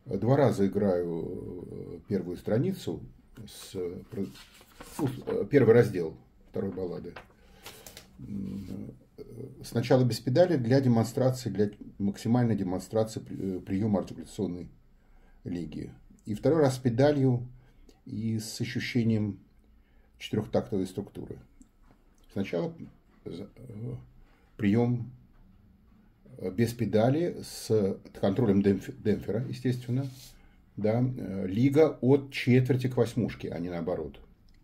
Два раза играю первую страницу, первый раздел второй баллады. Сначала без педали для демонстрации, для максимальной демонстрации приема артикуляционной лиги. И второй раз с педалью и с ощущением четырехтактовой структуры. Сначала прием без педали с контролем демпфера, естественно. Да, лига от четверти к восьмушке, а не наоборот.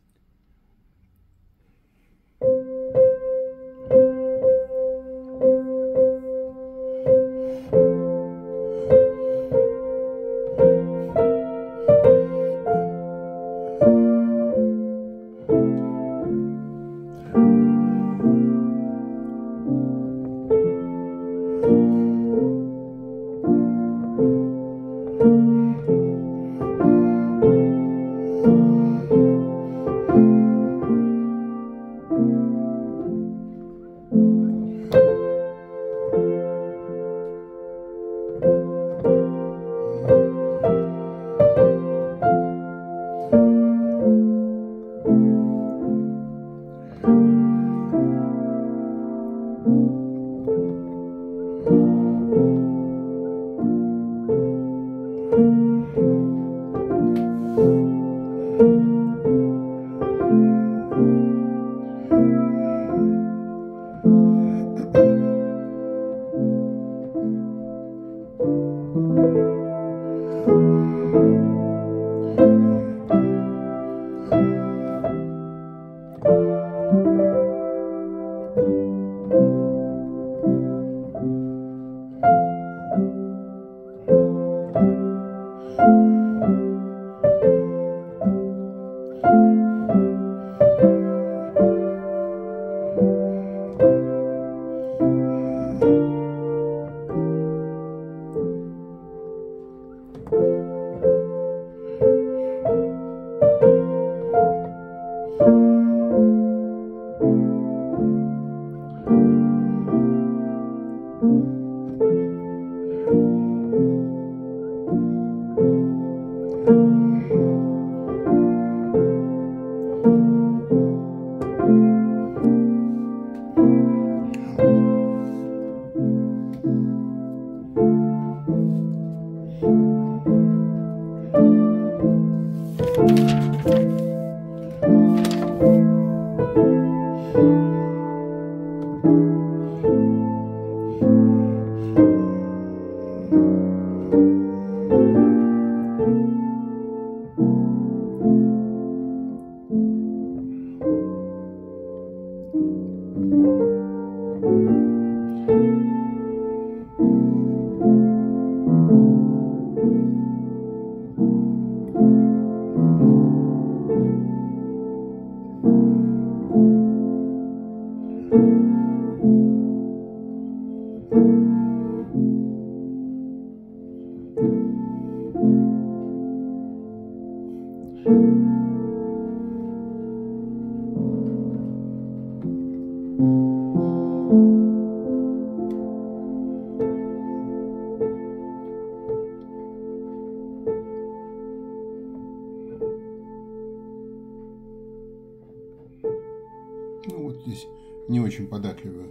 Ну, вот здесь не очень податливый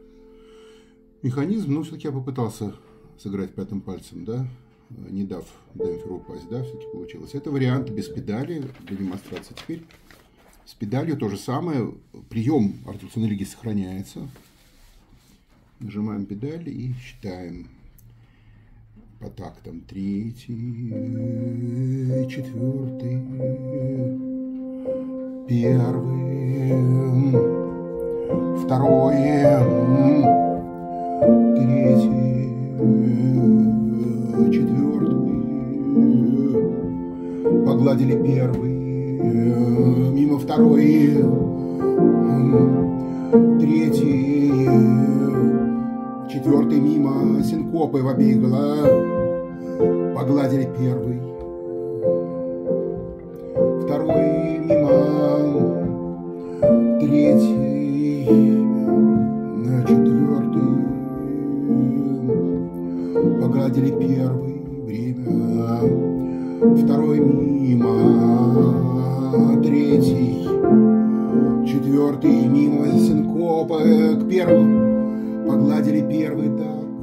механизм, но все-таки я попытался сыграть пятым пальцем, да, не дав демпферу упасть, да, все-таки получилось. Это вариант без педали для демонстрации. Теперь с педалью то же самое. Прием артикуляционной лиги сохраняется. Нажимаем педаль и считаем по тактам. Третий, четвертый, первый, второй, третий, четвертый. Погладили первый, мимо второй, третий, четвертый мимо, синкопы в обигла. Погладили первый, второй мимо, третий, четвертый. Погладили первый, время, второй мимо, третий, четвертый мимо синкопа к первому, погладили первый такт,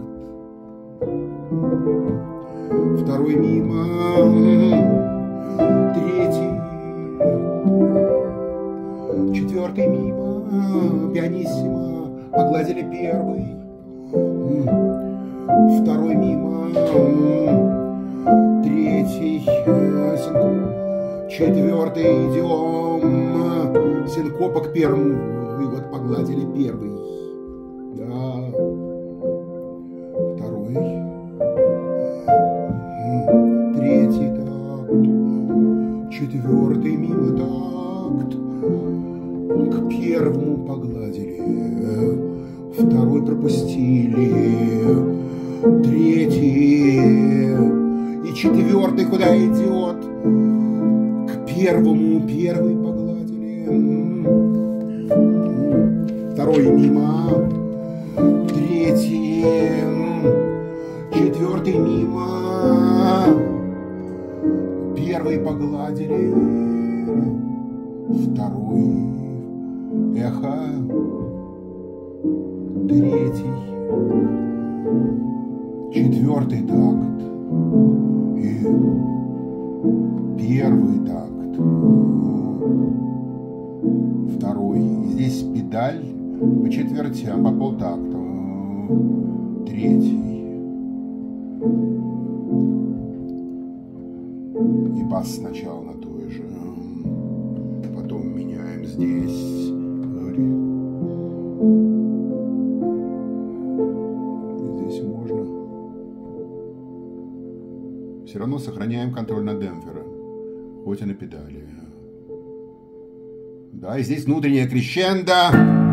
второй мимо, третий, четвертый мимо, пианиссимо, погладили первый, второй мимо, третий, четвертый идем, синкопа к первому, и вот погладили первый, да, второй, третий такт, четвертый мимо такт, к первому погладили, второй пропустили, третий и четвертый куда идет? К первому первый погладили, второй мимо, третий, четвертый мимо, первый погладили, второй, эхо, третий, четвертый такт и первый такт, второй. Здесь педаль по четвертям, по полтакта, третий. И бас сначала на той же, потом меняем здесь. Все равно сохраняем контроль над демпфером, хоть и на педали. Да, и здесь внутренняя крещендо.